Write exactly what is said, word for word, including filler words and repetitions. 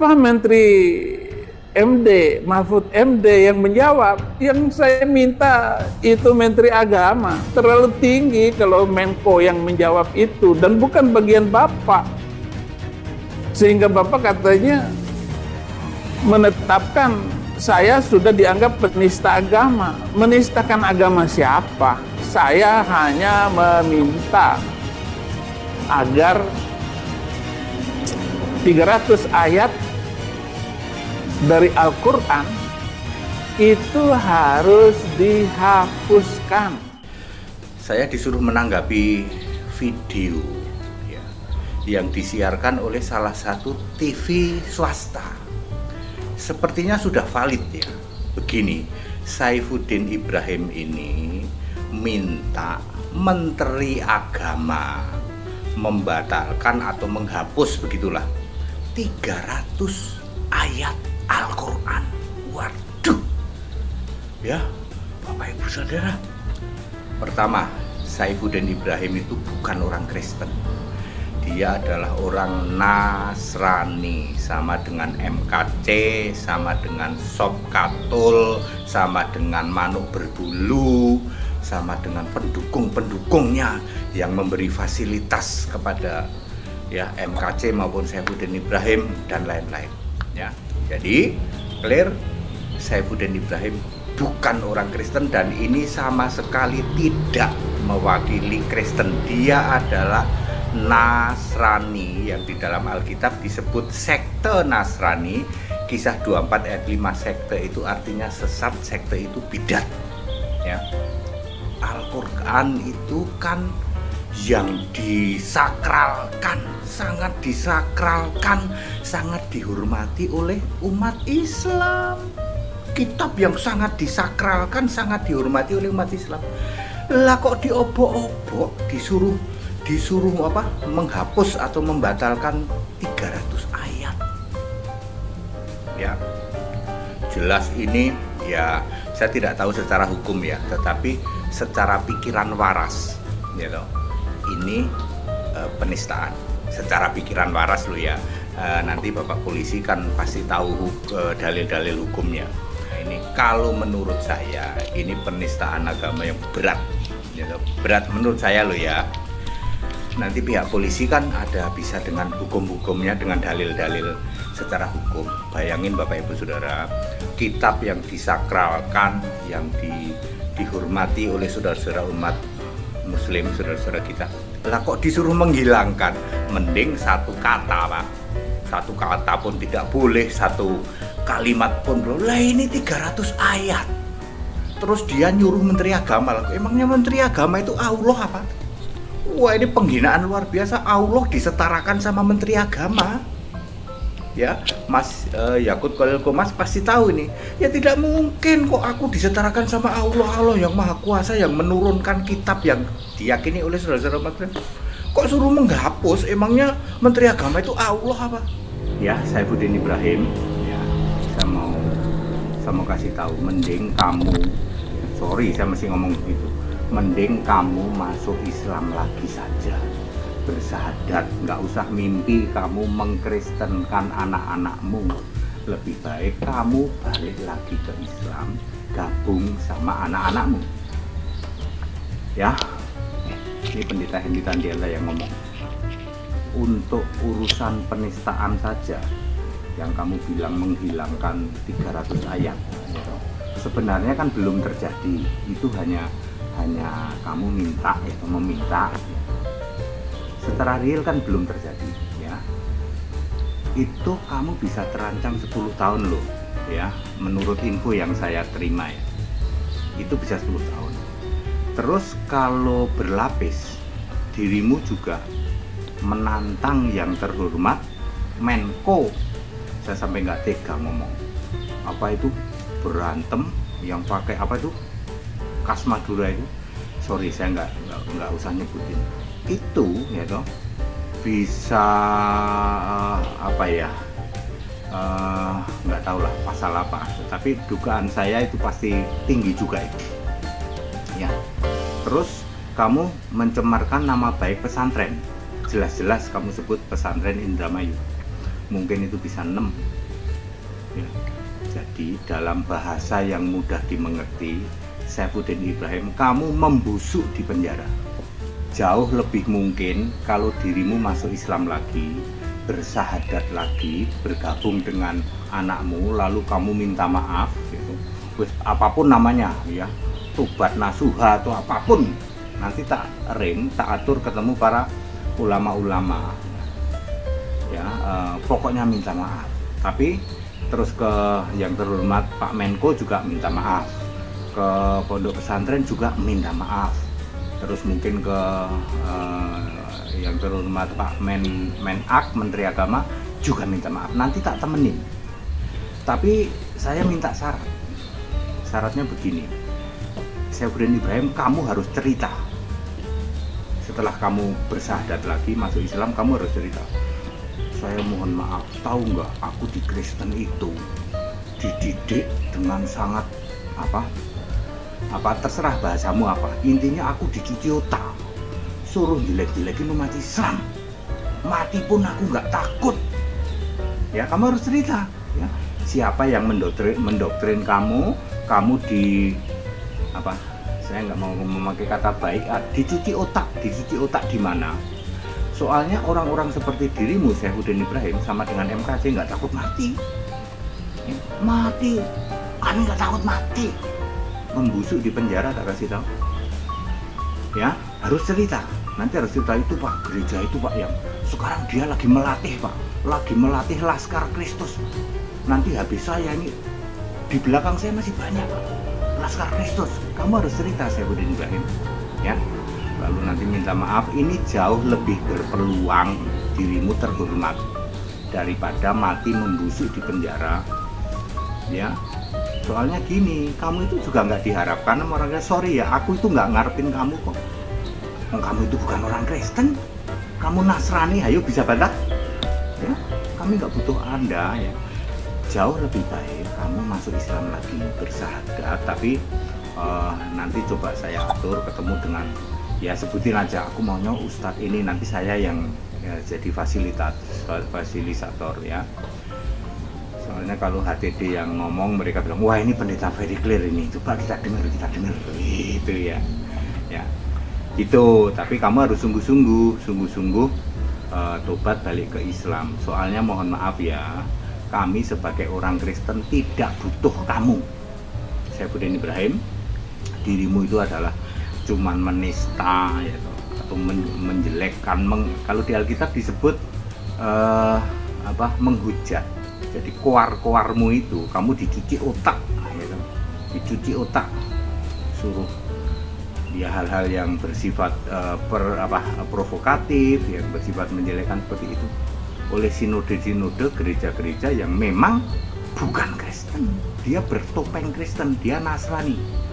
Kenapa Menteri M D, Mahfud M D yang menjawab? Yang saya minta itu Menteri Agama. Terlalu tinggi kalau Menko yang menjawab itu, dan bukan bagian Bapak. Sehingga Bapak katanya menetapkan saya sudah dianggap penista agama. Menistakan agama siapa? Saya hanya meminta agar tiga ratus ayat dari Al-Quran itu harus dihapuskan. Saya disuruh menanggapi video ya, yang disiarkan oleh salah satu T V swasta. Sepertinya sudah valid ya. Begini, Saifuddin Ibrahim ini minta Menteri Agama membatalkan atau menghapus, begitulah, tiga ratus ayat Al-Quran. Waduh ya, Bapak Ibu Saudara. Pertama, Saifuddin Ibrahim itu bukan orang Kristen. Dia adalah orang Nasrani, sama dengan M K C, sama dengan Sop Katul, sama dengan Manuk Berbulu, sama dengan pendukung-pendukungnya yang memberi fasilitas kepada ya M K C maupun Saifuddin Ibrahim dan lain-lain ya. Jadi clear, Saifuddin Ibrahim bukan orang Kristen dan ini sama sekali tidak mewakili Kristen. Dia adalah Nasrani yang di dalam Alkitab disebut sekte Nasrani. Kisah dua puluh empat ayat lima, sekte itu artinya sesat, sekte itu bidat ya. Al-Quran itu kan yang disakralkan, sangat disakralkan, sangat dihormati oleh umat Islam. Kitab yang sangat disakralkan, sangat dihormati oleh umat Islam. Lah kok diobok-obok, disuruh disuruh apa? Menghapus atau membatalkan tiga ratus ayat. Ya. Jelas ini ya, saya tidak tahu secara hukum ya, tetapi secara pikiran waras gitu. Ini uh, penistaan secara pikiran waras lo ya. Uh, nanti Bapak polisi kan pasti tahu uh, dalil-dalil hukumnya. Nah, ini kalau menurut saya ini penistaan agama yang berat gitu. Berat menurut saya lo ya. Nanti pihak polisi kan ada bisa dengan hukum-hukumnya, dengan dalil-dalil secara hukum. Bayangin Bapak Ibu Saudara, kitab yang disakralkan, yang di, dihormati oleh saudara-saudara umat Muslim, saudara-saudara kita, lah kok disuruh menghilangkan? Mending satu kata Pak, satu kata pun tidak boleh, satu kalimat pun belum. Lah ini tiga ratus ayat, terus dia nyuruh Menteri Agama. Emangnya Menteri Agama itu Allah apa? Wah, ini penghinaan luar biasa. Allah disetarakan sama Menteri Agama ya. Mas uh, Yakut Khalil Qomas pasti tahu ini. Ya tidak mungkin kok aku disetarakan sama Allah. Allah yang Maha Kuasa yang menurunkan kitab yang diyakini oleh saudara-saudara Muslim. Kok suruh menghapus? Emangnya Menteri Agama itu Allah apa? Ya, Saifuddin Ibrahim ya, saya mau saya mau kasih tahu, mending kamu, sorry saya masih ngomong begitu, mending kamu masuk Islam lagi saja, bersahadat, nggak usah mimpi kamu mengkristenkan anak-anakmu. Lebih baik kamu balik lagi ke Islam, gabung sama anak-anakmu ya. Ini pendeta Hendy Tandiela yang ngomong. Untuk urusan penistaan saja yang kamu bilang menghilangkan tiga ratus ayat gitu, sebenarnya kan belum terjadi. Itu hanya hanya kamu minta ya, meminta. Secara real kan belum terjadi ya. Itu kamu bisa terancam sepuluh tahun loh ya, menurut info yang saya terima ya. Itu bisa sepuluh tahun. Terus kalau berlapis, dirimu juga menantang yang terhormat Menko. Saya sampai nggak tega ngomong. Apa itu berantem yang pakai apa itu khas Madura itu, sorry saya nggak nggak usah nyebutin itu ya toh, bisa uh, apa ya, nggak uh, tahu lah pasal apa, tapi dugaan saya itu pasti tinggi juga itu ya. Terus kamu mencemarkan nama baik pesantren, jelas-jelas kamu sebut pesantren Indramayu, mungkin itu bisa enam Ya. Jadi dalam bahasa yang mudah dimengerti, Saifuddin Ibrahim, kamu membusuk di penjara. Jauh lebih mungkin kalau dirimu masuk Islam lagi, bersahadat lagi, bergabung dengan anakmu, lalu kamu minta maaf, gitu. Apapun namanya, ya, tobat nasuha atau apapun, nanti tak rem, tak atur ketemu para ulama-ulama, ya, eh, pokoknya minta maaf. Tapi terus ke yang terhormat Pak Menko juga minta maaf, ke pondok pesantren juga minta maaf, terus mungkin ke eh, yang terhormat Pak Men Menak, Menteri Agama juga minta maaf. Nanti tak temenin. Tapi saya minta syarat. Syaratnya begini. Saifuddin Ibrahim, kamu harus cerita. Setelah kamu bersahadat lagi masuk Islam, kamu harus cerita. Saya mohon maaf, tahu nggak, aku di Kristen itu dididik dengan sangat apa? Apa terserah bahasamu apa. Intinya aku dicuci otak. Suruh jelek-jelekin umat Islam, mati pun aku nggak takut. Ya, kamu harus cerita. Ya, siapa yang mendoktrin, mendoktrin kamu? Kamu di apa? Saya nggak mau memakai kata baik. Ah, dicuci otak, dicuci otak di mana? Soalnya orang-orang seperti dirimu, Saifuddin Ibrahim, sama dengan M K C nggak takut mati. Ya, mati, kami nggak takut mati. Membusuk di penjara tak kasih tahu. Ya, harus cerita. Nanti harus cerita itu Pak, gereja itu Pak yang sekarang dia lagi melatih Pak, lagi melatih Laskar Kristus. Nanti habis saya ini di belakang saya masih banyak Pak, Laskar Kristus. Kamu harus cerita Saifuddin Ibrahim, ya. Lalu nanti minta maaf. Ini jauh lebih berpeluang dirimu terhormat daripada mati membusuk di penjara, ya. Soalnya gini, kamu itu juga nggak diharapkan sama orangnya. Sorry ya, aku itu nggak ngarepin kamu kok. Kamu itu bukan orang Kristen, kamu Nasrani, ayo bisa bantah? Ya, kami nggak butuh Anda, ya. Jauh lebih baik kamu masuk Islam lagi, bersahadat, tapi uh, nanti coba saya atur ketemu dengan, ya sebutin aja, aku maunya Ustadz ini, nanti saya yang ya, jadi fasilitas, fasilitator, ya. Soalnya kalau H T D yang ngomong, mereka bilang, wah ini pendeta very clear ini, coba kita dengar, kita dengar, gitu ya, ya. Itu, tapi kamu harus sungguh-sungguh, sungguh-sungguh uh, tobat balik ke Islam. Soalnya mohon maaf ya, kami sebagai orang Kristen tidak butuh kamu, Saifuddin Ibrahim. Dirimu itu adalah cuman menista, ya, atau men menjelekkan. Meng kalau di Alkitab disebut uh, apa? Menghujat. Jadi koar-koarmu itu, kamu dicuci otak, ya, dicuci otak, suruh ya hal-hal yang bersifat uh, per, apa, provokatif, yang bersifat menjelekkan seperti itu oleh sinode-sinode gereja-gereja yang memang bukan Kristen, dia bertopeng Kristen, dia Nasrani.